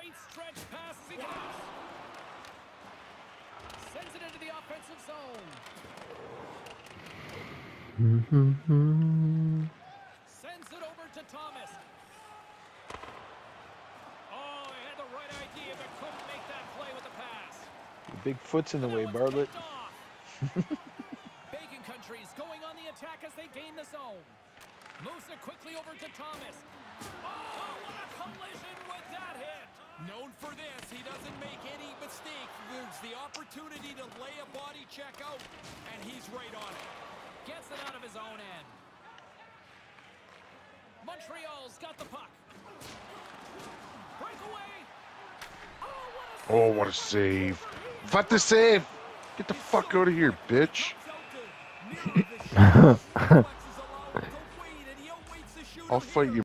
Great stretch pass as he goes. Sends it into the offensive zone. Sends it over to Thomas. Oh, he had the right idea, but couldn't make that play with the pass. Your big foot's in the way, Bartlett. Bacon Country's going on the attack as they gain the zone. Moves it quickly over to Thomas. Oh, what a collision with that hit. Known for this, he doesn't make any mistake. There's the opportunity to lay a body check out, and he's right on it. Gets it out of his own end. Montreal's got the puck. Breakaway. Oh, what a save. What the save? Get the fuck out of here, bitch. I'll fight you.